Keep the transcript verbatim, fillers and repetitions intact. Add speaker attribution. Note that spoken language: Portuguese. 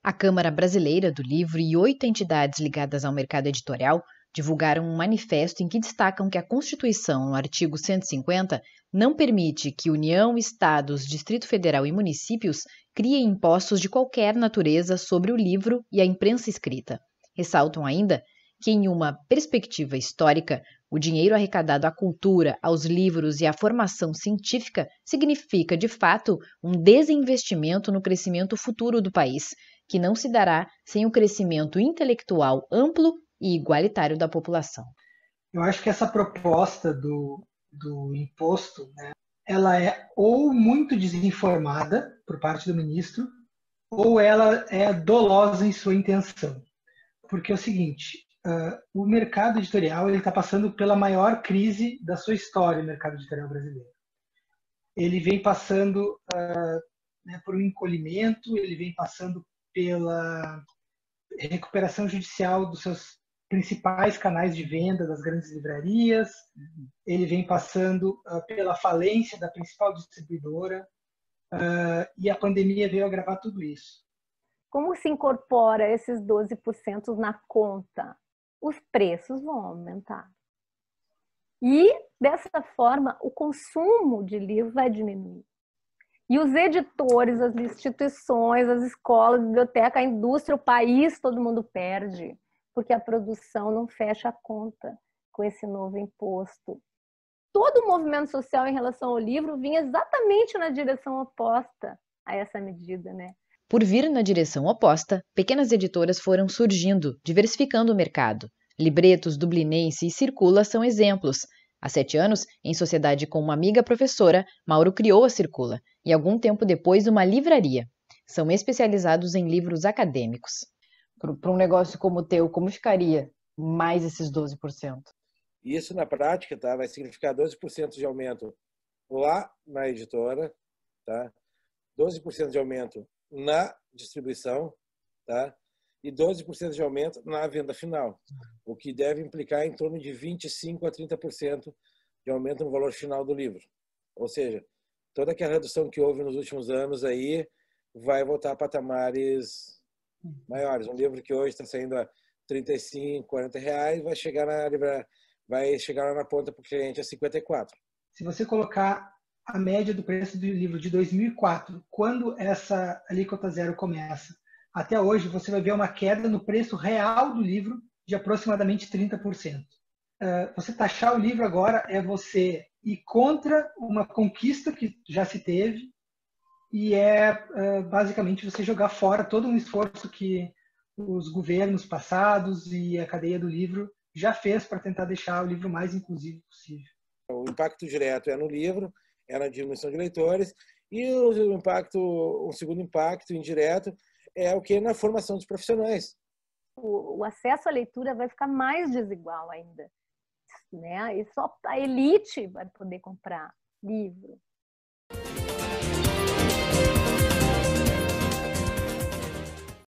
Speaker 1: A Câmara Brasileira do Livro e oito entidades ligadas ao mercado editorial divulgaram um manifesto em que destacam que a Constituição, no artigo cento e cinquenta, não permite que União, Estados, Distrito Federal e municípios criem impostos de qualquer natureza sobre o livro e a imprensa escrita. Ressaltam ainda que, em uma perspectiva histórica, o dinheiro arrecadado à cultura, aos livros e à formação científica significa, de fato, um desinvestimento no crescimento futuro do país, que não se dará sem o crescimento intelectual amplo e igualitário da população.
Speaker 2: Eu acho que essa proposta do, do imposto, né, ela é ou muito desinformada por parte do ministro, ou ela é dolosa em sua intenção. Porque é o seguinte, uh, o mercado editorial está passando pela maior crise da sua história, o mercado editorial brasileiro. Ele vem passando uh, né, por um encolhimento, ele vem passando pela recuperação judicial dos seus principais canais de venda das grandes livrarias, ele vem passando uh, pela falência da principal distribuidora, uh, e a pandemia veio agravar tudo isso.
Speaker 3: Como se incorpora esses doze por cento na conta? Os preços vão aumentar. E, dessa forma, o consumo de livros vai diminuir. E os editores, as instituições, as escolas, a biblioteca, a indústria, o país, todo mundo perde, porque a produção não fecha a conta com esse novo imposto. Todo o movimento social em relação ao livro vinha exatamente na direção oposta a essa medida, né?
Speaker 1: Por vir na direção oposta, pequenas editoras foram surgindo, diversificando o mercado. Libretos, Dublinense e Circula são exemplos. Há sete anos, em sociedade com uma amiga professora, Mauro criou a Circula e, algum tempo depois, uma livraria. São especializados em livros acadêmicos. Para um negócio como o teu, como ficaria mais esses doze por cento?
Speaker 4: Isso, na prática, tá, vai significar doze por cento de aumento lá na editora, tá? doze por cento de aumento na distribuição, tá? E doze por cento de aumento na venda final, o que deve implicar em torno de vinte e cinco por cento a trinta por cento de aumento no valor final do livro. Ou seja, toda aquela redução que houve nos últimos anos aí vai voltar a patamares maiores. Um livro que hoje está saindo a trinta e cinco, quarenta reais vai chegar na livra, vai chegar lá na ponta para o cliente a cinquenta e quatro.
Speaker 2: Se você colocar a média do preço do livro de dois mil e quatro, quando essa alíquota zero começa, até hoje, você vai ver uma queda no preço real do livro de aproximadamente trinta por cento. Você taxar o livro agora é você ir contra uma conquista que já se teve e é basicamente você jogar fora todo um esforço que os governos passados e a cadeia do livro já fez para tentar deixar o livro mais inclusivo possível.
Speaker 4: O impacto direto é no livro, é na diminuição de leitores, e o impacto, um segundo impacto indireto é o que na formação dos profissionais.
Speaker 3: O, o acesso à leitura vai ficar mais desigual ainda, né? E só a elite vai poder comprar livro.